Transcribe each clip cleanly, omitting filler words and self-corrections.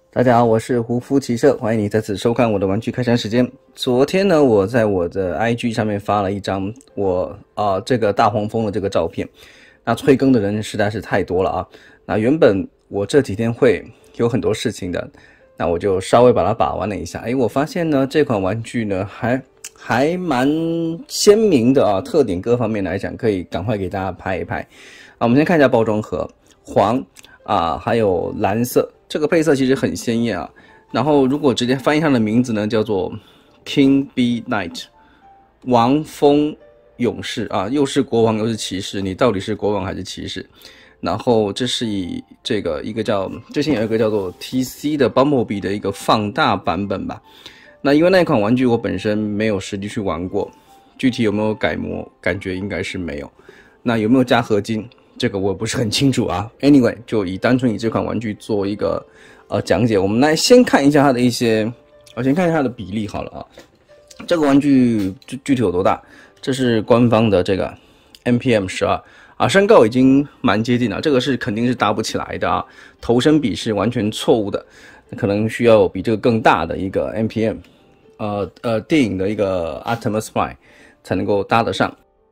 大家好，我是胡夫骑射，欢迎你再次收看我的玩具开箱时间。昨天呢，我在我的 IG 上面发了一张我这个大黄蜂的这个照片。那催更的人实在是太多了啊。那原本我这几天会有很多事情的，那我就稍微把它把玩了一下。我发现呢这款玩具呢还蛮鲜明的啊，特点各方面来讲可以赶快给大家拍一拍。我们先看一下包装盒，黄还有蓝色。这个配色其实很鲜艳啊，然后如果直接翻译它的名字呢，叫做 King Bee Knight 王蜂勇士啊，又是国王又是骑士，你到底是国王还是骑士？然后这是以这个最近有一个叫做 TC 的 Bumblebee 的一个放大版本吧。那因为那款玩具我本身没有实际去玩过，具体有没有改模，感觉应该是没有。那有没有加合金？这个我不是很清楚啊。Anyway， 就单纯以这款玩具做一个讲解。我们来先看一下它的先看一下它的比例好了啊。这个玩具具体有多大？这是官方的这个 MPM12啊，身高已经蛮接近了，这个是肯定是搭不起来的啊。头身比是完全错误的，可能需要比这个更大的一个 MPM， 电影的一个 Optimus Prime 才能够搭得上。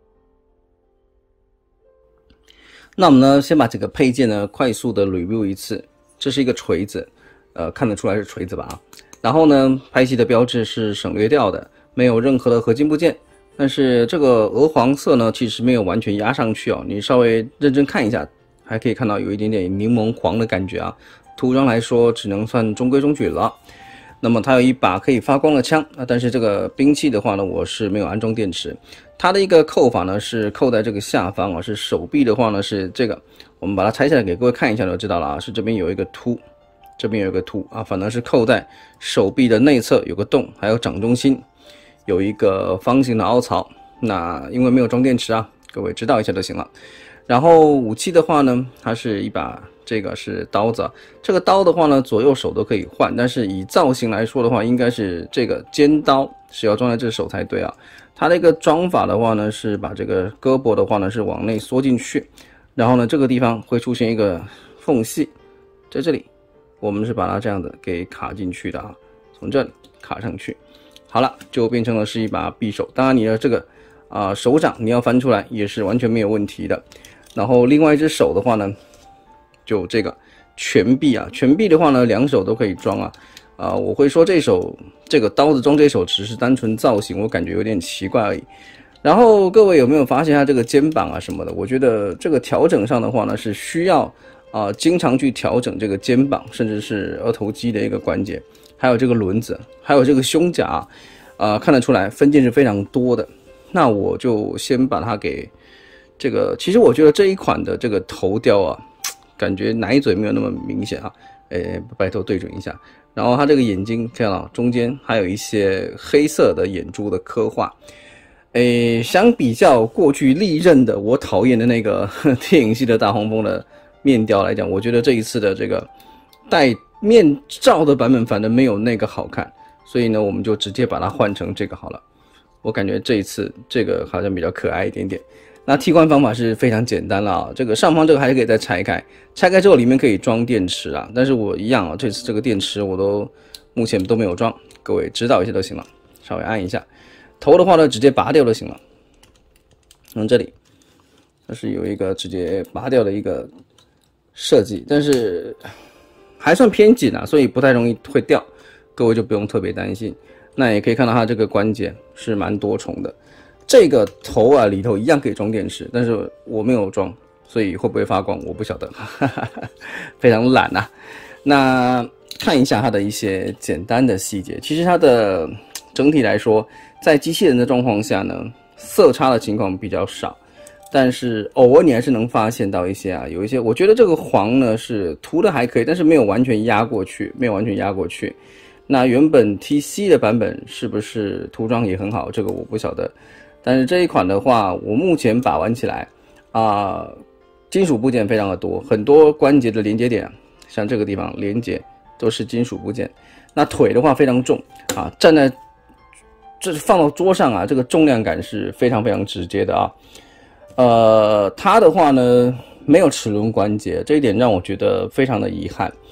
那我们呢，先把这个配件呢快速的 review 一次。这是一个锤子，看得出来是锤子吧啊。然后呢，拍戏的标志是省略掉的，没有任何的合金部件。但是这个鹅黄色呢，其实没有完全压上去哦，你稍微认真看一下，还可以看到有一点点柠檬黄的感觉啊。涂装来说，只能算中规中矩了。那么它有一把可以发光的枪啊，但是这个兵器的话呢，我是没有安装电池。它的一个扣法呢是扣在这个下方啊，是手臂的话呢是这个，我们把它拆下来给各位看一下就知道了啊，是这边有一个凸，这边有一个凸啊，反而是扣在手臂的内侧有个洞，还有掌中心有一个方形的凹槽。那因为没有装电池啊，各位知道一下就行了。然后武器的话呢，它是一把这个是刀子，这个刀的话呢，左右手都可以换，但是以造型来说的话，应该是这个尖刀是要装在这手才对啊。它的一个装法的话呢，是把这个胳膊的话呢是往内缩进去，然后呢这个地方会出现一个缝隙，在这里我们是把它这样子给卡进去的啊，从这里卡上去，好了，就变成了是一把匕首。当然你的这个手掌你要翻出来也是完全没有问题的。然后另外一只手的话呢，就这个全臂啊，全臂的话呢，两手都可以装啊。我会说这个刀子装这手只是单纯造型，我感觉有点奇怪而已。然后各位有没有发现它这个肩膀啊什么的？我觉得这个调整上的话呢，是需要经常去调整这个肩膀，甚至是额头肌的一个关节，还有这个轮子，还有这个胸甲看得出来分件是非常多的。那我就先把它给这个，其实我觉得这一款的这个头雕啊，感觉奶嘴没有那么明显啊，拜托对准一下。然后它这个眼睛看到中间还有一些黑色的眼珠的刻画，相比较过去历任的我讨厌的那个电影系的大黄蜂的面雕来讲，我觉得这一次的这个戴面罩的版本反正没有那个好看，所以呢我们就直接把它换成这个好了。我感觉这一次这个好像比较可爱一点点。那替换方法是非常简单了啊，这个上方这个还是可以再拆开，拆开之后里面可以装电池啊，但是我一样啊，这次这个电池我目前都没有装，各位知道一下就行了，稍微按一下。头的话呢，直接拔掉就行了。这里它是有一个直接拔掉的一个设计，但是还算偏紧啊，所以不太容易会掉，各位就不用特别担心。那也可以看到它这个关节是蛮多重的。这个头啊里头一样可以装电池，但是我没有装，所以会不会发光我不晓得，非常懒啊。那看一下它的一些简单的细节，其实它的整体来说，在机器人的状况下呢，色差的情况比较少，但是偶尔你还是能发现到一些有一些我觉得这个黄呢是涂的还可以，但是没有完全压过去，那原本 TC 的版本是不是涂装也很好，这个我不晓得。但是这一款的话，我目前把玩起来金属部件非常的多，很多关节的连接点，像这个地方连接都是金属部件。那腿的话非常重站在这放到桌上这个重量感是非常非常直接的它的话呢没有齿轮关节，这一点让我觉得非常的遗憾。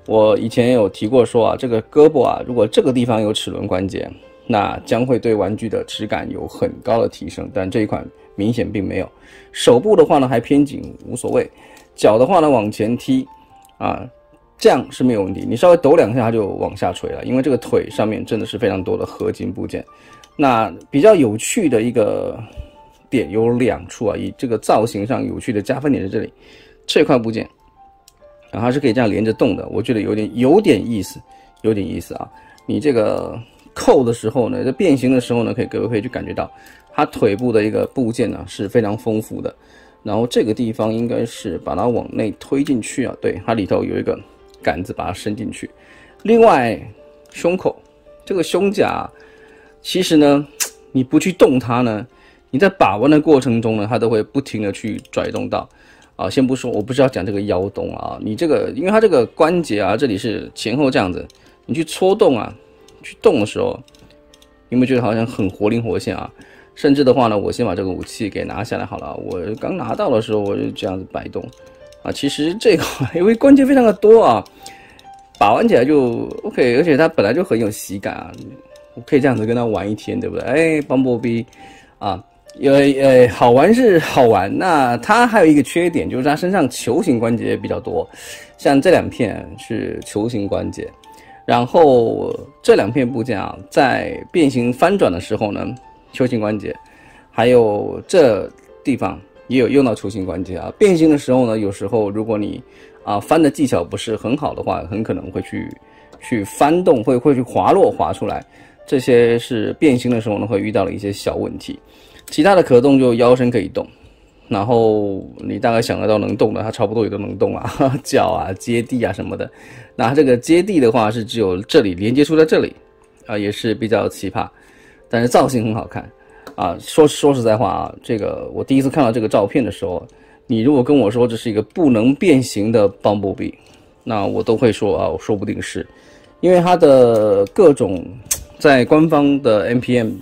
我以前有提过说啊，这个胳膊啊，如果这个地方有齿轮关节，那将会对玩具的质感有很高的提升，但这一款明显并没有。手部的话呢还偏紧，无所谓。脚的话呢往前踢啊，这样是没有问题。你稍微抖2下它就往下垂了，因为这个腿上面真的是非常多的合金部件。那比较有趣的一个点有2处啊，以这个造型上有趣的加分点在这里，这块部件啊，它是可以这样连着动的，我觉得有点意思，有点意思啊。你这个扣的时候呢，这变形的时候呢，各位可以去感觉到它腿部的一个部件呢是非常丰富的。然后这个地方应该是把它往内推进去啊，对，它里头有一个杆子把它伸进去。另外，胸口这个胸甲，其实呢，你不去动它呢，你在把玩的过程中呢，它都会不停的去拽动到。啊，先不说，我不是要讲这个腰动啊，你这个，因为它这个关节啊，这里是前后这样子，你去搓动啊，去动的时候，有没有觉得好像很活灵活现啊？甚至的话呢，我先把这个武器给拿下来好了。我刚拿到的时候，我就这样子摆动啊。其实这个因为关节非常的多啊，把玩起来就 OK， 而且它本来就很有喜感啊。我可以这样子跟它玩一天，对不对？哎，Bumblebee啊，好玩是好玩，那它还有一个缺点，就是它身上球形关节比较多，像这2片是球形关节，然后这2片部件啊，在变形翻转的时候呢。球形关节，还有这地方也有用到球形关节啊。变形的时候呢，有时候如果你翻的技巧不是很好的话，很可能会去翻动，会去滑落滑出来。这些是变形的时候呢会遇到的一些小问题。其他的可动就腰身可以动，然后你大概想得到能动的，它差不多也都能动啊，脚啊、接地啊什么的。那这个接地的话是只有这里连接处在这里啊，也是比较奇葩。但是造型很好看啊！说实在话啊，这个我第一次看到这个照片的时候，你如果跟我说这是一个不能变形的 Bumblebee， 那我都会说啊，说不定是，因为它的各种在官方的 NPM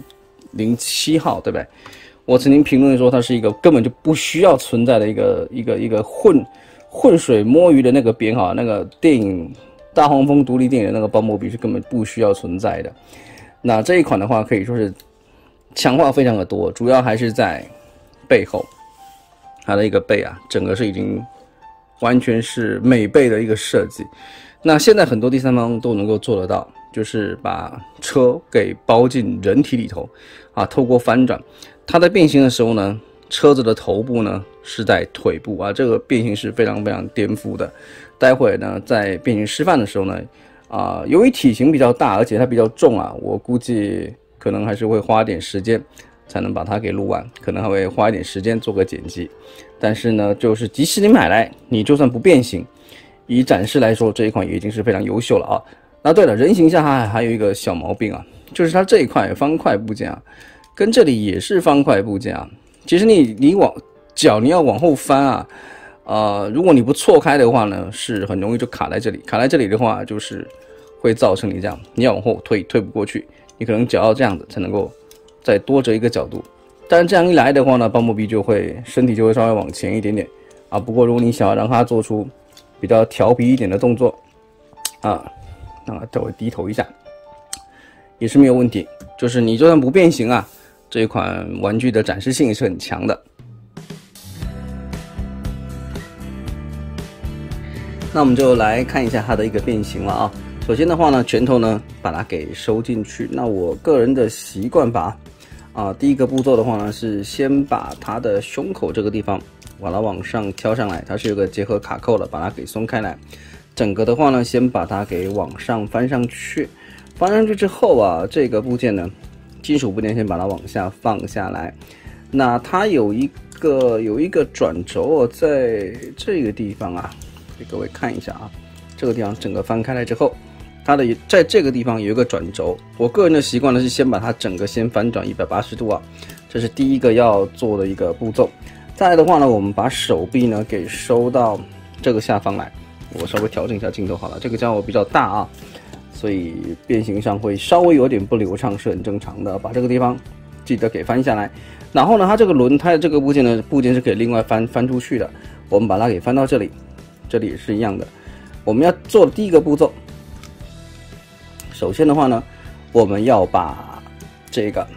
07号，对不对？我曾经评论说它是一个根本就不需要存在的一个浑水摸鱼的那个编号，那个电影大黄蜂独立电影的那个 Bumblebee 是根本不需要存在的。那这一款的话，可以说是强化非常的多，主要还是在背后，它的一个背啊，整个是已经完全是美背的一个设计。那现在很多第三方都能够做得到，就是把车给包进人体里头啊，透过翻转，它在变形的时候呢，车子的头部呢是在腿部啊，这个变形是非常非常颠覆的。待会呢，在变形示范的时候呢。由于体型比较大，而且它比较重啊，我估计可能还是会花点时间才能把它给录完，可能还会花一点时间做个剪辑。但是呢，就是即使你买来，你就算不变形，以展示来说，这一款也已经是非常优秀了啊。那对了，人形下还有一个小毛病啊，就是它这一块方块部件啊，跟这里也是方块部件啊。其实你往脚你要往后翻啊。如果你不错开的话呢，是很容易就卡在这里。卡在这里的话，就是会造成你这样，你要往后推不过去，你可能脚要这样子才能够再多折一个角度。但是这样一来的话呢，Bumblebee就会身体就会稍微往前一点点啊。不过如果你想要让它做出比较调皮一点的动作啊，那稍微低头一下也是没有问题。就是你就算不变形啊，这一款玩具的展示性也是很强的。那我们就来看一下它的一个变形了啊。首先的话呢，拳头呢把它给收进去。那我个人的习惯法第一个步骤的话呢，是先把它的胸口这个地方把它往上挑上来，它是有个结合卡扣的，把它给松开来。整个的话呢，先把它给往上翻上去。翻上去之后啊，这个部件呢，金属部件先把它往下放下来。那它有一个转轴在这个地方啊。给各位看一下啊，这个地方整个翻开来之后，它的在这个地方有一个转轴。我个人的习惯呢是先把它整个先翻转180度啊，这是第一个要做的一个步骤。再来的话呢，我们把手臂呢给收到这个下方来。我稍微调整一下镜头好了，这个家伙比较大啊，所以变形上会稍微有点不流畅是很正常的。把这个地方记得给翻下来。然后呢，它这个轮胎的这个部件是可以另外翻出去的。我们把它给翻到这里。这里也是一样的， 我们要做的第一个步骤，首先的话呢，我们要把这个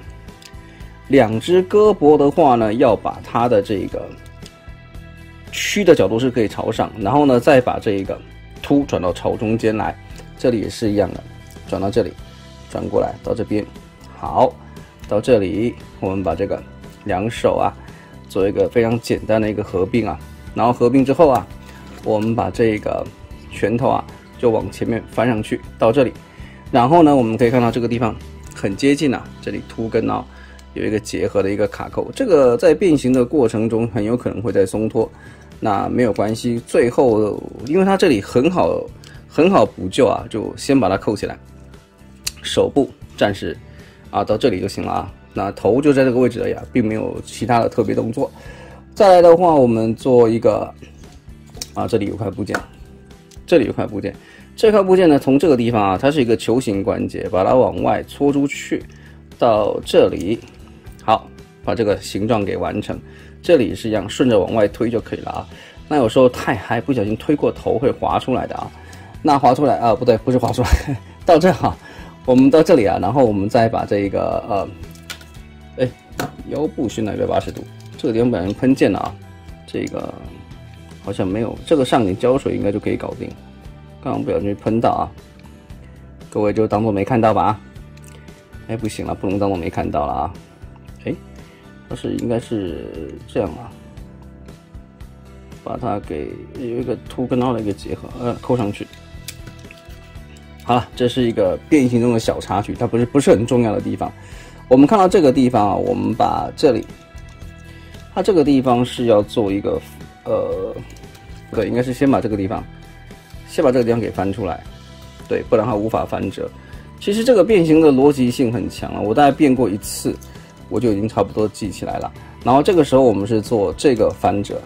2只胳膊的话呢，要把它的这个曲的角度是可以朝上，然后呢，再把这个凸转到朝中间来，这里也是一样的，转到这里，转过来到这边，好，到这里，我们把这个2手啊，做一个非常简单的一个合并啊，然后合并之后啊，我们把这个拳头啊，就往前面翻上去到这里，然后呢，我们可以看到这个地方很接近啊，这里凸跟凹有一个结合的一个卡扣，这个在变形的过程中很有可能会再松脱，那没有关系，最后因为它这里很好补救啊，就先把它扣起来，手部暂时啊到这里就行了啊，那头就在这个位置了呀，并没有其他的特别动作。再来的话，我们做一个啊，这里有块部件，这里有块部件，这块部件呢，从这个地方啊，它是一个球形关节，把它往外搓出去，到这里，好，把这个形状给完成。这里是一样，顺着往外推就可以了啊。那有时候太嗨，不小心推过头会滑出来的啊。那滑出来啊，不对，不是滑出来，到这哈，我们到这里啊，然后我们再把这个腰部旋转180度，这个地方不小心喷溅了啊，这个好像没有，这个上点胶水应该就可以搞定。刚刚不小心喷到啊，各位就当做没看到吧啊。哎，不行了，不能当做没看到了啊。哎，它是应该是这样啊，把它给有一个凸跟凹的一个结合，扣上去。好了，这是一个变形中的小插曲，它不是很重要的地方。我们看到这个地方啊，我们把这里，它这个地方是要做一个不对，应该是先把这个地方给翻出来，对，不然它无法翻折。其实这个变形的逻辑性很强了，我大概变过1次，我就已经差不多记起来了。然后这个时候我们是做这个翻折，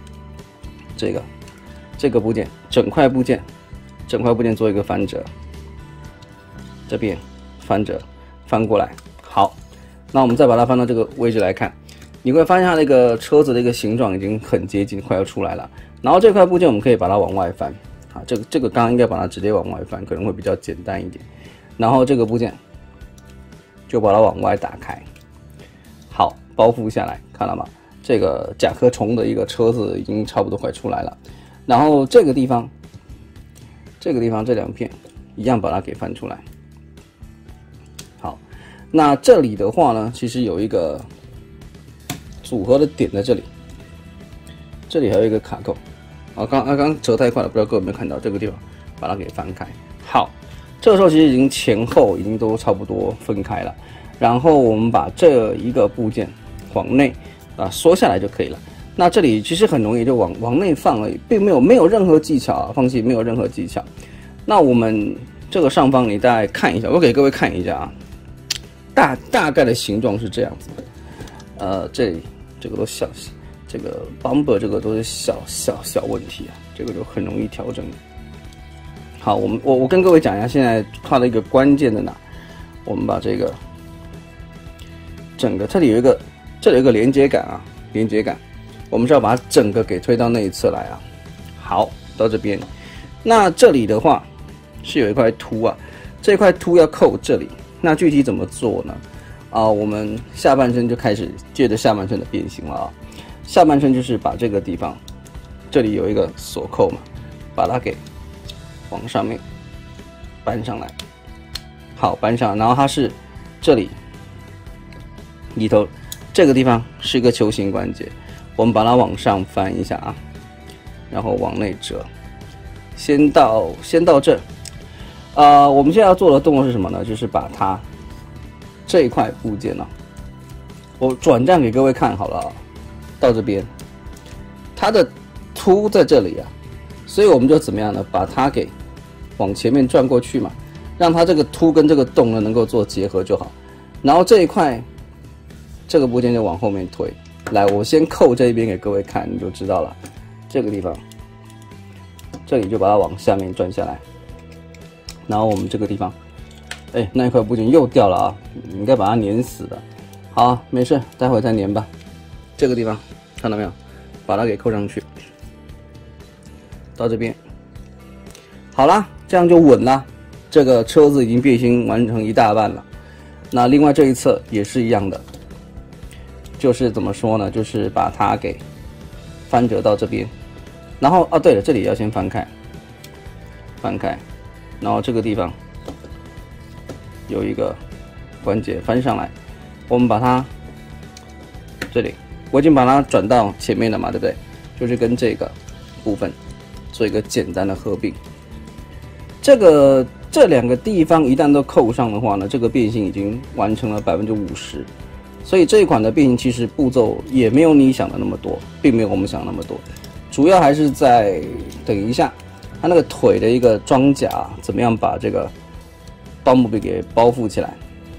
这个部件，整块部件做一个翻折，这边翻折，翻过来。好，那我们再把它翻到这个位置来看，你会发现它那个车子的一个形状已经很接近，快要出来了。然后这块部件我们可以把它往外翻，啊，这个刚刚应该把它直接往外翻，可能会比较简单一点。然后这个部件就把它往外打开，好，包覆下来，看到吗？这个甲壳虫的一个车子已经差不多快出来了。然后这个地方这2片一样把它给翻出来。好，那这里的话呢，其实有一个组合的点在这里，这里还有一个卡扣。啊，刚折太快了，不知道各位有没有看到这个地方，把它给翻开。好，这个时候其实已经前后已经都差不多分开了。然后我们把这一个部件往内啊缩下来就可以了。那这里其实很容易就往内放而已，并没有任何技巧啊，放弃没有任何技巧。那我们这个上方你大概看一下，我给各位看一下啊，大概的形状是这样子的。这个都小，这个 bumper 这个都是小问题啊，这个就很容易调整。好，我跟各位讲一下，现在它的一个关键在哪？我们把这个整个这里有一个连接杆啊，连接杆，我们是要把它整个给推到那一侧来啊。好，到这边，那这里的话是有一块凸啊，这块凸要扣这里，那具体怎么做呢？啊，我们下半身就开始借着下半身的变形了啊。下半身就是把这个地方，这里有一个锁扣嘛，把它给往上面搬上来，好，搬上，然后它是这里里头这个地方是一个球形关节，我们把它往上翻一下啊，然后往内折，先到这，我们现在要做的动作是什么呢？就是把它这一块部件呢，我转战给各位看好了啊，到这边，它的凸在这里啊，所以我们就怎么样呢？把它给往前面转过去嘛，让它这个凸跟这个洞呢能够做结合就好。然后这一块这个部件就往后面推。来，我先扣这一边给各位看，你就知道了。这个地方，这里就把它往下面转下来。然后我们这个地方，哎，那一块部件又掉了啊，你应该把它粘死的。好，没事，待会再粘吧。这个地方看到没有？把它给扣上去，到这边， 好啦，这样就稳了。这个车子已经变形完成一大半了。那另外这一侧也是一样的，就是怎么说呢？就是把它给翻折到这边，然后对了，这里要先翻开，然后这个地方有一个关节翻上来，我们把它这里我已经把它转到前面了嘛，对不对？就是跟这个部分做一个简单的合并。这两个地方一旦都扣上的话呢，这个变形已经完成了50%，所以这一款的变形其实步骤也没有你想的那么多，并没有我们想的那么多，主要还是在等一下它那个腿的一个装甲怎么样把这个盗墓笔给包覆起来。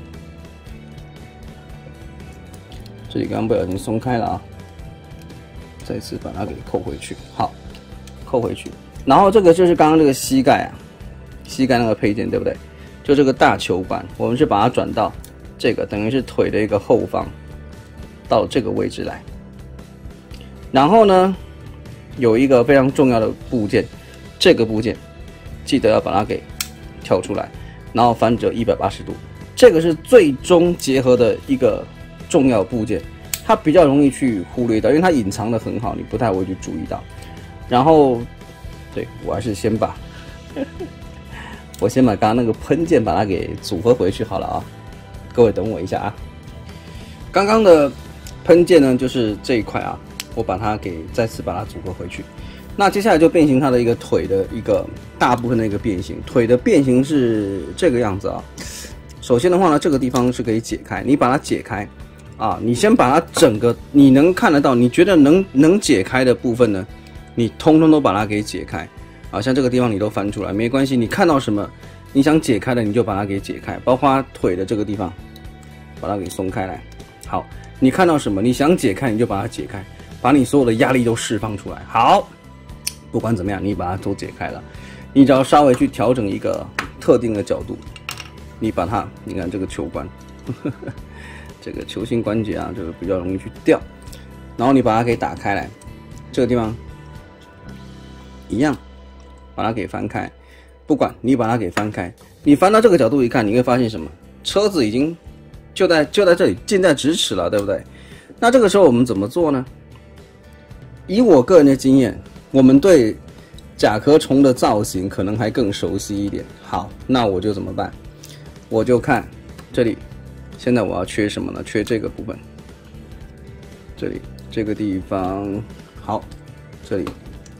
这里刚刚不小心松开了啊，再次把它给扣回去，好，扣回去。然后这个就是刚刚这个膝盖啊，膝盖那个配件对不对？就这个大球管，我们是把它转到这个等于是腿的一个后方，到这个位置来。然后呢，有一个非常重要的部件，这个部件记得要把它给挑出来，然后翻折180度。这个是最终结合的一个重要部件，它比较容易去忽略到，因为它隐藏的很好，你不太会去注意到。然后，对，我还是先把我先把刚刚那个喷件把它给组合回去好了啊，各位等我一下啊。刚刚的喷件呢，就是这一块啊，我把它给再次把它组合回去。那接下来就变形它的一个腿的一个大部分的一个变形，腿的变形是这个样子啊。首先的话呢，这个地方是可以解开，你把它解开啊，你先把它整个你能看得到，你觉得能解开的部分呢，你通通都把它给解开。啊，像这个地方你都翻出来没关系，你看到什么你想解开的你就把它给解开，包括腿的这个地方把它给松开来。好，你看到什么你想解开你就把它解开，把你所有的压力都释放出来。好，不管怎么样你把它都解开了，你只要稍微去调整一个特定的角度，你把它，你看这个球关这个球形关节啊，这个比较容易去掉，然后你把它给打开来，这个地方一样把它给翻开，不管你把它给翻开，你翻到这个角度一看，你会发现什么？车子已经就在这里，近在咫尺了，对不对？那这个时候我们怎么做呢？以我个人的经验，我们对甲壳虫的造型可能还更熟悉一点。好，那我就怎么办？我就看这里，现在我要缺什么呢？缺这个部分，这里这个地方，好，这里。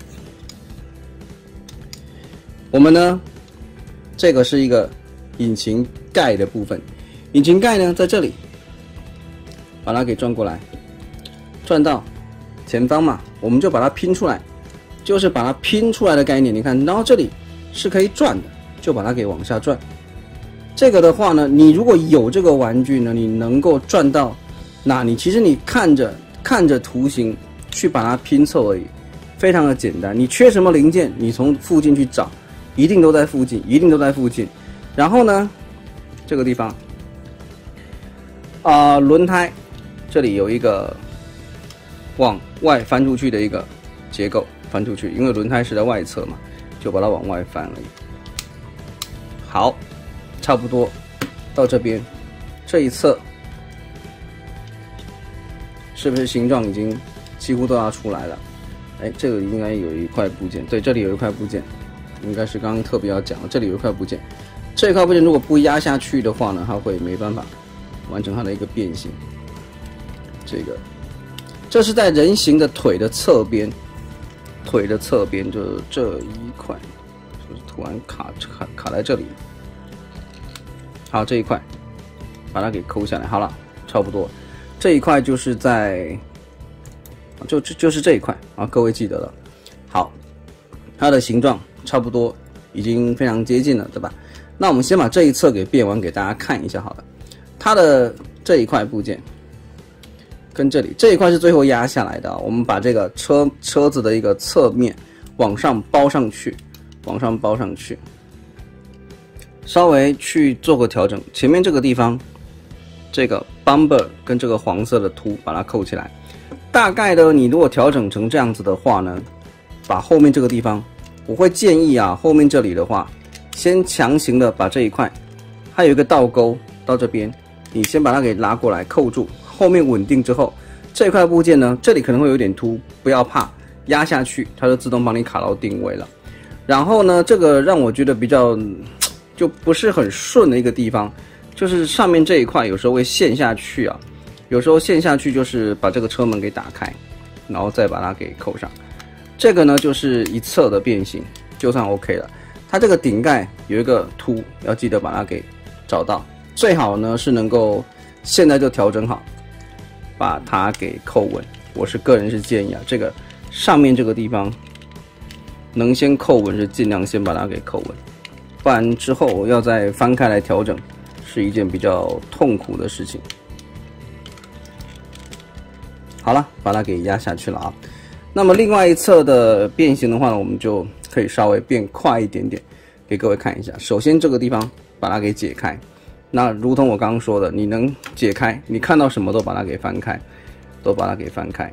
我们呢，这个是一个引擎盖的部分，引擎盖呢在这里，把它给转过来，转到前方嘛，我们就把它拼出来，就是把它拼出来的概念。你看，然后这里是可以转的，就把它给往下转。这个的话呢，你如果有这个玩具呢，你能够转到哪里？其实你看着图形去把它拼凑而已，非常的简单。你缺什么零件，你从附近去找。一定都在附近，一定都在附近。然后呢，这个地方轮胎这里有一个往外翻出去的一个结构，翻出去，因为轮胎是在外侧嘛，就把它往外翻而已。好，差不多到这边，这一侧是不是形状已经几乎都要出来了？哎，这个应该有一块部件，对，这里有一块部件。应该是刚刚特别要讲的，这里有一块部件，这块部件如果不压下去的话呢，它会没办法完成它的一个变形。这是在人形的腿的侧边，就是这一块，就是突然卡在这里。好，这一块把它给抠下来，好了，差不多，这一块就是在，就是这一块啊，各位记得了。好，它的形状差不多已经非常接近了，对吧？那我们先把这一侧给变完，给大家看一下好了。它的这一块部件跟这里这一块是最后压下来的，我们把这个车子的一个侧面往上包上去，稍微去做个调整。前面这个地方，这个 bumper 跟这个黄色的凸把它扣起来。大概呢，你如果调整成这样子的话呢，把后面这个地方我会建议啊，后面这里的话，先强行的把这一块，还有一个倒钩到这边，你先把它给拉过来扣住，后面稳定之后，这一块部件呢，这里可能会有点凸，不要怕，压下去它就自动帮你卡到定位了。然后呢，这个让我觉得比较就不是很顺的一个地方，就是上面这一块有时候会陷下去啊，有时候陷下去就是把这个车门给打开，然后再把它给扣上。这个呢就是一侧的变形，就算 OK 了。它这个顶盖有一个凸，要记得把它给找到，最好呢是能够现在就调整好，把它给扣稳。我是个人是建议啊，这个上面这个地方能先扣稳是尽量先把它给扣稳，不然之后要再翻开来调整是一件比较痛苦的事情。好了，把它给压下去了啊。那么另外一侧的变形的话呢，我们就可以稍微变快一点点，给各位看一下。首先这个地方把它给解开，那如同我刚刚说的，你能解开，你看到什么都把它给翻开，都把它给翻开。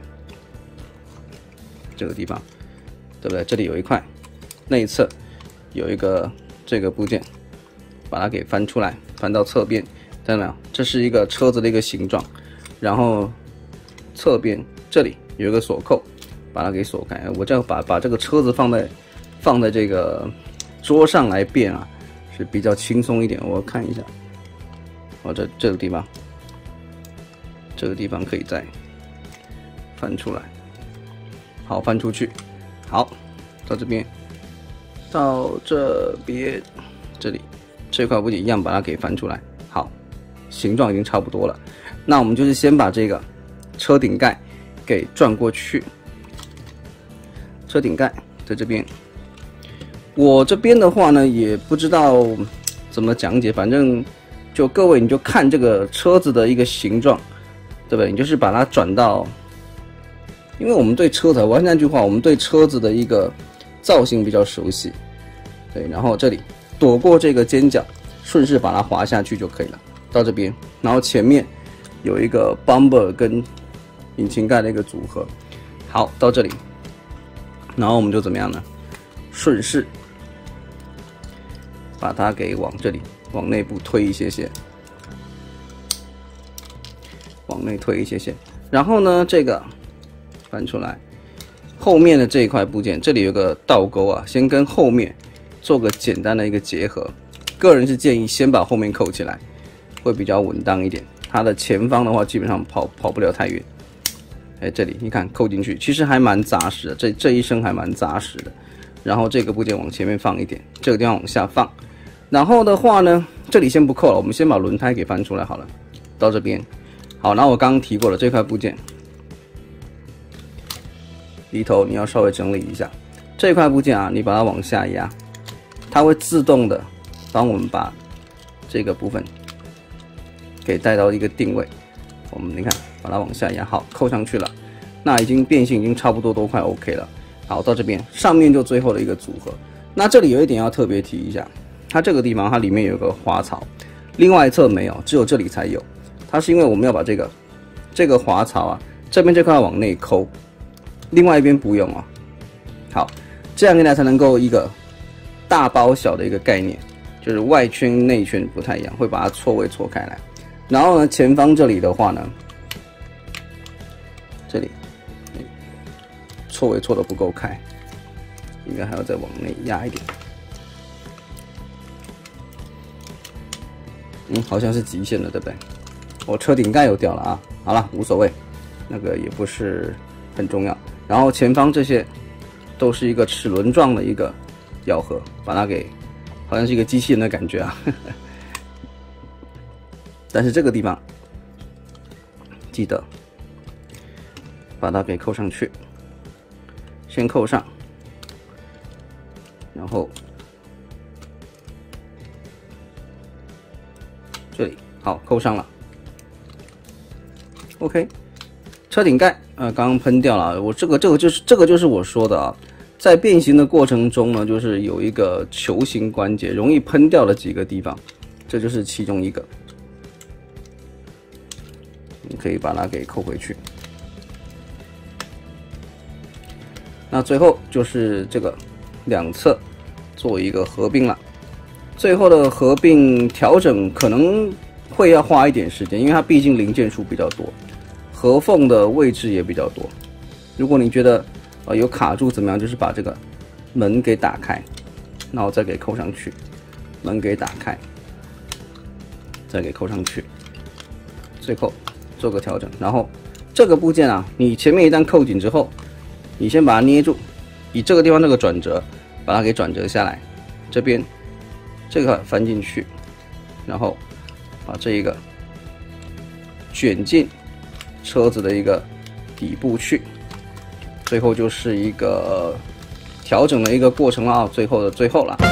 这个地方，对不对？这里有一块，内侧有一个这个部件，把它给翻出来，翻到侧边，看到没有？这是一个车子的一个形状，然后侧边这里有一个锁扣。把它给锁开，我这样把这个车子放在这个桌上来变啊，是比较轻松一点。我看一下，这个地方，这个地方可以再翻出来，好，翻出去，好，到这边，到这边，这里这块部件一样把它给翻出来，好，形状已经差不多了。那我们就是先把这个车顶盖给转过去。车顶盖在这边，我这边的话呢，也不知道怎么讲解，反正就各位你就看这个车子的一个形状，对不对？你就是把它转到，因为我们对车子，我还是那句话，我们对车子的一个造型比较熟悉，对，然后这里躲过这个尖角，顺势把它滑下去就可以了，到这边，然后前面有一个 bumper 跟引擎盖的一个组合，好，到这里。然后我们就怎么样呢？顺势把它给往这里，往内部推一些些，往内推一些些。然后呢，这个翻出来，后面的这一块部件，这里有个倒钩啊，先跟后面做个简单的一个结合。个人是建议先把后面扣起来，会比较稳当一点。它的前方的话，基本上跑不了太远。哎，这里你看扣进去，其实还蛮扎实的，这一声还蛮扎实的。然后这个部件往前面放一点，这个地方往下放。然后的话呢，这里先不扣了，我们先把轮胎给翻出来好了。到这边，好，然后我刚刚提过了这块部件，里头你要稍微整理一下。这块部件啊，你把它往下压，它会自动的帮我们把这个部分给带到一个定位。我们你看，把它往下压，好，扣上去了。那已经变形，已经差不多都快 OK 了。好，到这边上面就最后的一个组合。那这里有一点要特别提一下，它这个地方它里面有个滑槽，另外一侧没有，只有这里才有。它是因为我们要把这个滑槽啊，这边这块往内抠，另外一边不用啊。好，这样一来才能够一个大包小的一个概念，就是外圈内圈不太一样，会把它错位错开来。然后呢，前方这里的话呢，这里错位错的不够开，应该还要再往内压一点。好像是极限了，对不对？我车顶盖又掉了啊，好了，无所谓，那个也不是很重要。然后前方这些都是一个齿轮状的一个咬合，把它给好像是一个机器人的感觉啊。但是这个地方记得把它给扣上去，先扣上，然后这里好扣上了。OK， 车顶盖刚刚喷掉了，我这个就是我说的啊，在变形的过程中呢，就是有一个球形关节容易喷掉的几个地方，这就是其中一个。你可以把它给扣回去。那最后就是这个两侧做一个合并了。最后的合并调整可能会要花一点时间，因为它毕竟零件数比较多，合缝的位置也比较多。如果你觉得有卡住怎么样，就是把这个门给打开，然后再给扣上去，门给打开，再给扣上去，最后做个调整。然后这个部件啊，你前面一旦扣紧之后，你先把它捏住，以这个地方这个转折把它给转折下来，这边这个翻进去，然后把这一个卷进车子的一个底部去，最后就是一个调整的一个过程了啊，最后的最后了。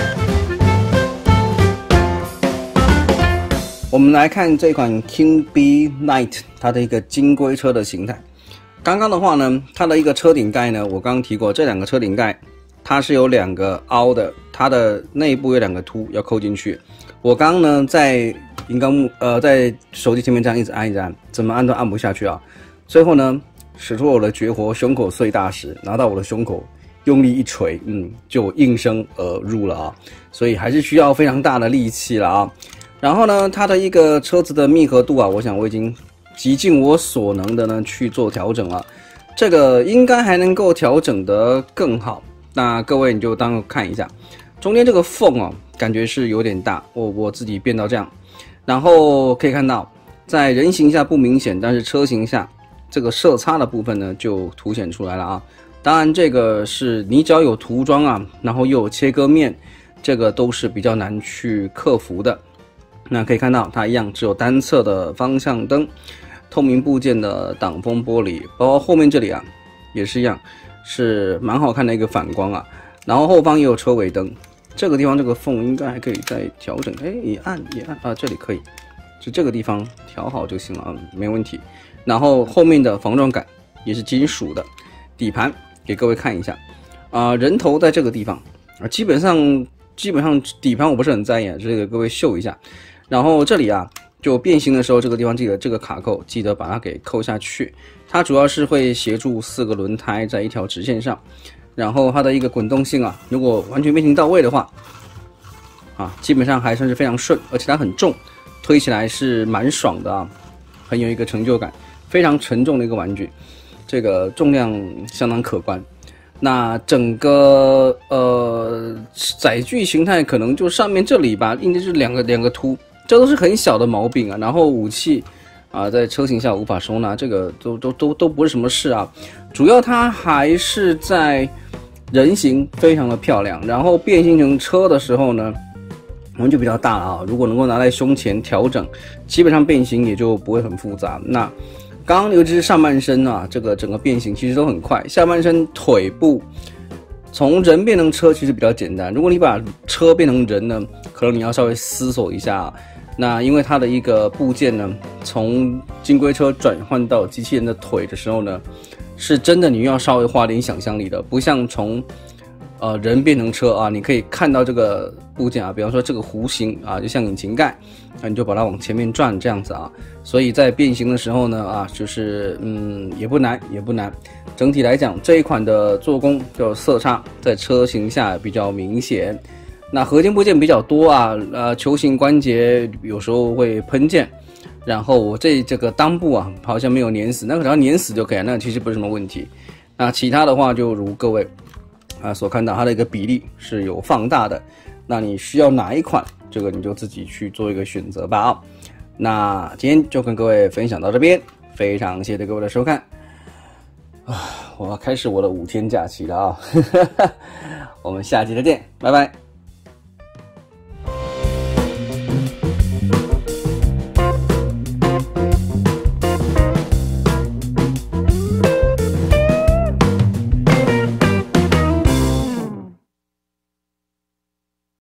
我们来看这款 King Bee Knight 它的一个金龟车的形态。刚刚的话呢，它的一个车顶盖呢，我刚刚提过，这两个车顶盖它是有两个凹的，它的内部有两个凸要扣进去。我刚刚呢在荧光幕在手机前面这样一直按一直按，怎么按都按不下去啊。最后呢，使出我的绝活胸口碎大石，拿到我的胸口用力一锤，就应声而入了啊。所以还是需要非常大的力气了啊。然后呢，它的一个车子的密合度啊，我想我已经极尽我所能的呢去做调整了。这个应该还能够调整得更好。那各位你就当看一下，中间这个缝哦，感觉是有点大，我自己变到这样。然后可以看到，在人行下不明显，但是车型下这个色差的部分呢就凸显出来了啊。当然这个是你只要有涂装啊，然后又有切割面，这个都是比较难去克服的。那可以看到它一样只有单侧的方向灯，透明部件的挡风玻璃，包括后面这里啊也是一样，是蛮好看的一个反光啊。然后后方也有车尾灯，这个地方这个缝应该还可以再调整，也按啊，这里可以，就这个地方调好就行了啊，没问题。然后后面的防撞杆也是金属的，底盘给各位看一下啊，人头在这个地方啊，基本上底盘我不是很在意，这个给各位秀一下。然后这里啊，就变形的时候，这个地方记得这个卡扣记得把它给扣下去，它主要是会协助4个轮胎在一条直线上。然后它的一个滚动性啊，如果完全变形到位的话，基本上还算是非常顺，而且它很重，推起来是蛮爽的啊，很有一个成就感，非常沉重的一个玩具，这个重量相当可观。那整个载具形态可能就上面这里吧，应该是两个凸，这都是很小的毛病啊。然后武器啊，在车型下无法收纳，这个都不是什么事啊。主要它还是在人形非常的漂亮，然后变形成车的时候呢，我们就比较大了啊。如果能够拿在胸前调整，基本上变形也就不会很复杂。那刚刚尤其是上半身啊，这个整个变形其实都很快。下半身腿部从人变成车其实比较简单，如果你把车变成人呢，可能你要稍微思索一下。那因为它的一个部件呢，从金龟车转换到机器人的腿的时候呢，是真的你要稍微花点想象力的，不像从人变成车啊，你可以看到这个部件啊，比方说这个弧形啊，就像引擎盖，你就把它往前面转这样子啊。所以在变形的时候呢，就是也不难。整体来讲，这一款的做工就色差在车型下比较明显。那合金部件比较多啊，球形关节有时候会喷溅，然后这个裆部啊好像没有粘死，那个只要粘死就可以了，那其实不是什么问题。那其他的话就如各位所看到，它的一个比例是有放大的，那你需要哪一款，这个你就自己去做一个选择吧啊。那今天就跟各位分享到这边，非常谢谢各位的收看我要开始我的5天假期了啊我们下期再见，拜拜。